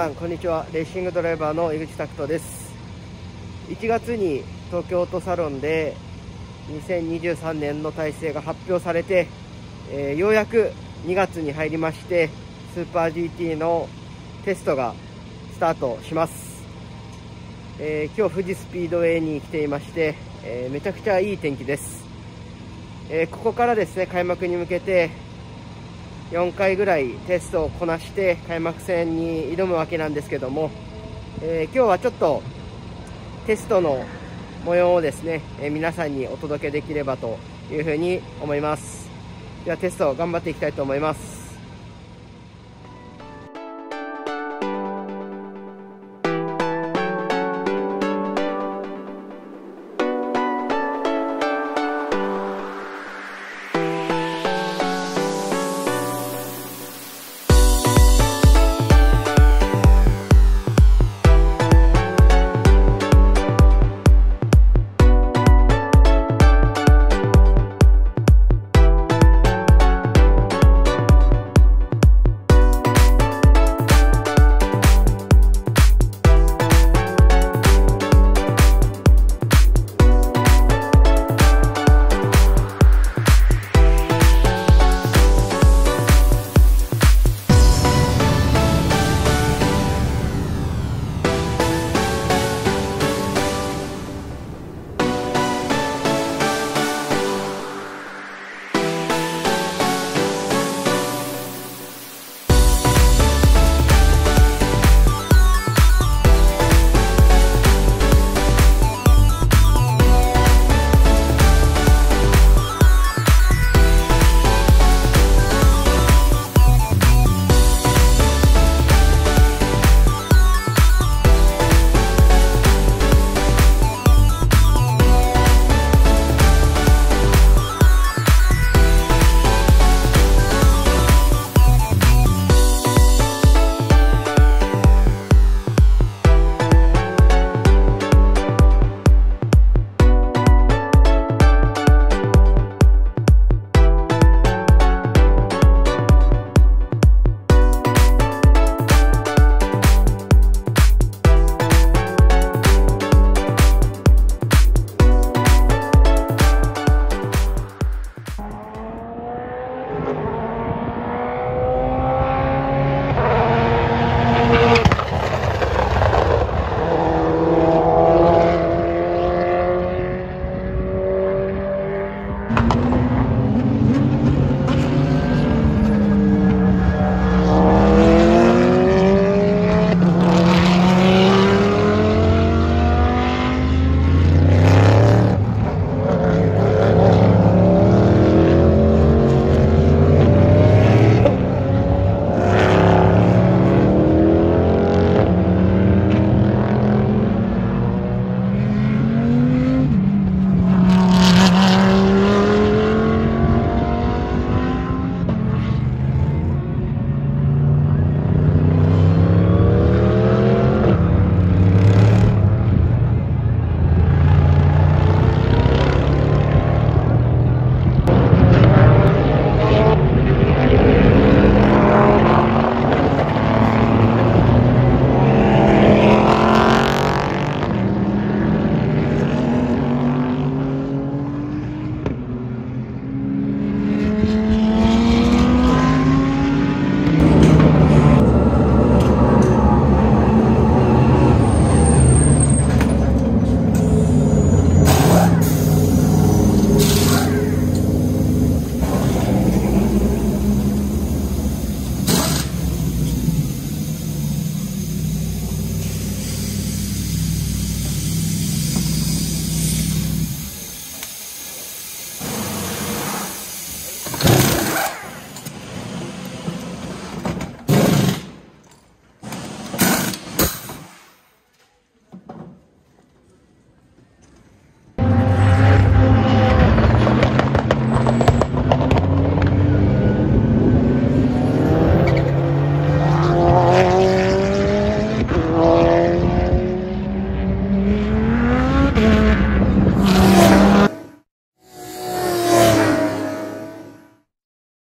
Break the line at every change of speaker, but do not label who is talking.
さんこんにちは。レーシングドライバーの井口拓人です。1月に東京オートサロンで2023年の体制が発表されて、ようやく2月に入りまして、スーパー GT のテストがスタートします。今日富士スピードウェイに来ていまして、めちゃくちゃいい天気です。ここからですね、開幕に向けて4回ぐらいテストをこなして開幕戦に挑むわけなんですけども、今日はちょっとテストの模様をですね、皆さんにお届けできればというふうに思います。ではテスト頑張っていきたいと思います。